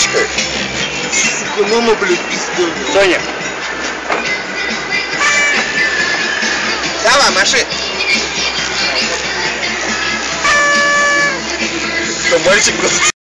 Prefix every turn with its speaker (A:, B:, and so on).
A: Мамочка. Сука, мама, блядь, пизда.
B: Соня.
A: Давай, маши. Это мальчик просто.